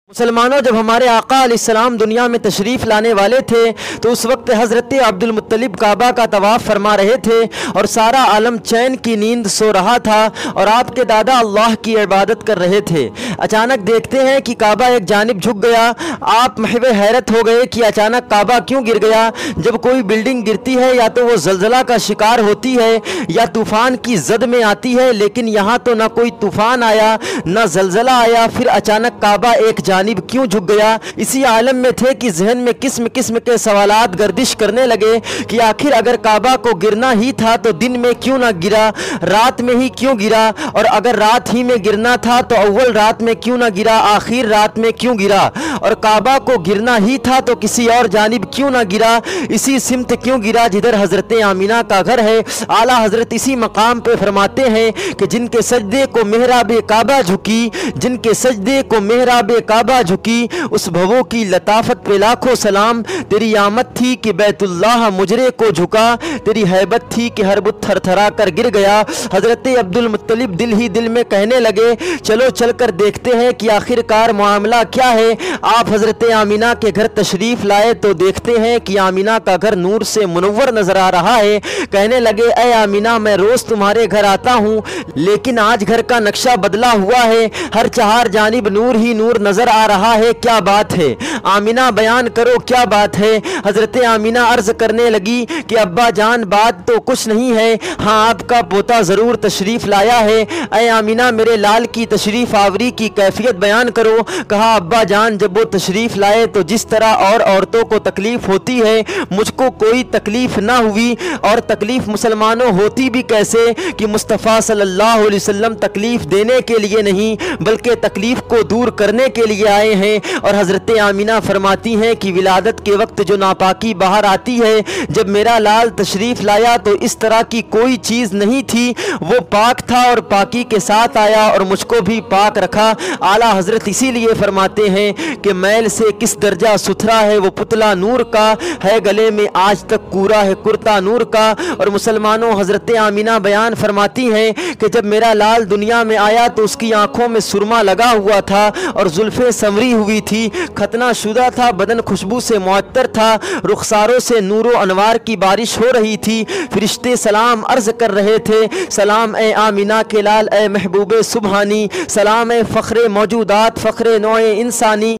मुसलमानों, जब हमारे आका अलैहिस्सलाम दुनिया में तशरीफ़ लाने वाले थे तो उस वक्त हज़रत अब्दुल मुत्तलिब काबा का तवाफ़ फरमा रहे थे और सारा आलम चैन की नींद सो रहा था और आपके दादा अल्लाह की इबादत कर रहे थे। अचानक देखते हैं कि काबा एक जानिब झुक गया। आप महवे हैरत हो गए कि अचानक काबा क्यों गिर गया। जब कोई बिल्डिंग गिरती है या तो वो ज़लज़ला का शिकार होती है या तूफ़ान की ज़द में आती है, लेकिन यहाँ तो ना कोई तूफ़ान आया ना ज़लज़ला आया, फिर अचानक काबा एक जानिब क्यों झुक गया। इसी आलम में थे कि जहन में किस्म किस्म के सवालात गर्दिश करने लगे कि आखिर अगर काबा को गिरना ही था तो दिन में क्यों ना गिरा, रात में ही क्यों गिरा, और अगर रात ही में गिरना था तो अव्वल रात में क्यों ना गिरा, आखिर रात में क्यों गिरा, और काबा को गिरना ही था तो किसी और जानिब क्यों ना गिरा, इसी सिमत क्यों गिरा जिधर हजरत आमीना का घर है। आला हजरत इसी मकाम पे फरमाते हैं कि जिनके सजदे को मेहराबे काबा झुकी, जिनके सजदे को मेहराबे काबा झुकी, उस भवों की लताफत पे लाखों सलाम। तेरी आमद थी कि बैतुल्लाह मुजरे को झुका, तेरी हैबत थी कि हर बुत थरथरा कर गिर गया। हजरत अब्दुल मुत्तलिब दिल ही दिल में कहने लगे, चलो चलकर देखते हैं कि आखिरकार मामला क्या है। आप हजरत आमीना के घर तशरीफ लाए तो देखते हैं कि आमीना का घर नूर से मुनव्वर नजर आ रहा है। कहने लगे, ऐ आमीना, मैं रोज तुम्हारे घर आता हूँ, लेकिन आज घर का नक्शा बदला हुआ है, हर चार जानिब नूर ही नूर नजर आ रहा है, क्या बात है। आमीना बयान करो क्या बात है। हजरत आमीना अर्ज करने लगी कि अब्बा जान, बात तो कुछ नहीं है, हाँ आपका पोता जरूर तशरीफ लाया है। ऐ आमीना, मेरे लाल की तशरीफ आवरी की कैफियत बयान करो। कहा, अब्बा जान, जब वो तशरीफ लाए तो जिस तरह और औरतों को तकलीफ होती है मुझको कोई तकलीफ ना हुई, और तकलीफ मुसलमानों होती भी कैसे कि मुस्तफ़ा सल्लल्लाहु अलैहि वसल्लम तकलीफ देने के लिए नहीं बल्कि तकलीफ को दूर करने के लिए आए हैं। और हजरत आमीना फरमाती हैं कि विलादत के वक्त जो नापाकी बाहर आती है, जब मेरा लाल तशरीफ लाया तो इस तरह की कोई चीज़ नहीं थी, वो पाक था और पाकी के साथ आया और मुझको भी पाक रखा। आला हजरत इसीलिए फरमाते हैं कि मैल से किस दर्जा सुथरा है वो पुतला नूर का है, गले में आज तक कूरा है कुर्ता नूर का। और मुसलमानों, हजरत आमीना बयान फरमाती हैं कि जब मेरा लाल दुनिया में आया तो उसकी आंखों में सुरमा लगा हुआ था और जुल्फे संवरी हुई थी, खतना शुदा था, बदन खुशबू से मुअत्तर था, रुखसारों से नूरो अनवार की बारिश हो रही थी। फरिश्ते सलाम अर्ज कर रहे थे, सलाम ए आमीना के लाल, ए महबूबे सुबहानी, सलाम ए फ़ख्रे मौजूदात, फ़ख्रे नौए इंसानी।